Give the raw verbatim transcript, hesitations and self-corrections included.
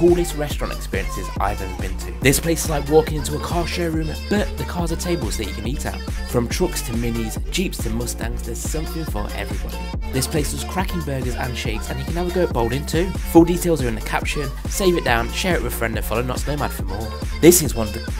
coolest restaurant experiences I've ever been to. This place is like walking into a car showroom, but the cars are tables that you can eat at. From trucks to minis, jeeps to mustangs, there's something for everybody. This place does cracking burgers and shakes, and you can have a go at bowling too. Full details are in the caption. Save it down, share it with a friend and follow Not So Nomad for more. This is one of the